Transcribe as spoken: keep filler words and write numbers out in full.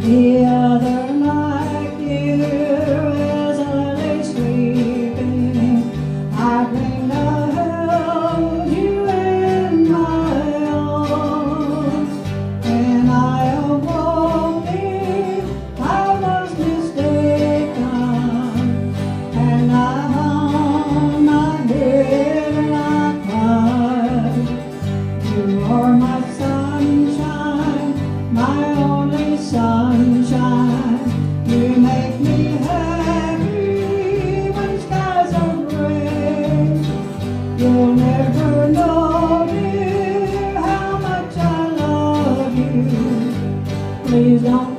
The other night, dear, as I lay sleeping, I dreamed I held you in my arms, and I awoke if I was mistaken, and I hung my head and I cried. You are my sunshine, my only sunshine. You make me happy when skies are gray. You'll never know, dear, how much I love you. Please don't